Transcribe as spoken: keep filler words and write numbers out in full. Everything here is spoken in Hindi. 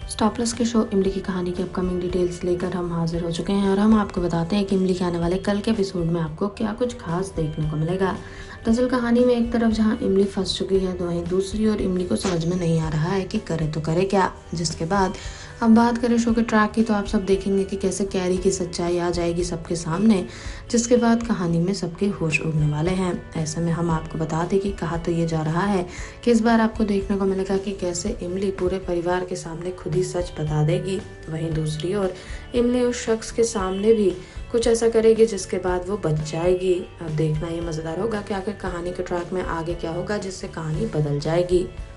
स्टार प्लस के शो इमली की कहानी की अपकमिंग डिटेल्स लेकर हम हाजिर हो चुके हैं और हम आपको बताते हैं कि इमली के आने वाले कल के एपिसोड में आपको क्या कुछ खास देखने को मिलेगा। दरअसल कहानी में एक तरफ जहां इमली फंस चुकी है तो वहीं दूसरी ओर इमली को समझ में नहीं आ रहा है कि करे तो करे क्या। जिसके बाद अब बात करें शो के ट्रैक की तो आप सब देखेंगे कि कैसे कैरी की सच्चाई आ जाएगी सबके सामने, जिसके बाद कहानी में सबके होश उड़ने वाले हैं। ऐसे में हम आपको बता दें कि कहा तो ये जा रहा है कि इस बार आपको देखने को मिलेगा कि कैसे इमली पूरे परिवार के सामने खुद ही सच बता देगी। वहीं दूसरी ओर इमली उस शख्स के सामने भी कुछ ऐसा करेगी जिसके बाद वो बच जाएगी। अब देखना ये मज़ेदार होगा कि आखिर कहानी के ट्रैक में आगे क्या होगा जिससे कहानी बदल जाएगी।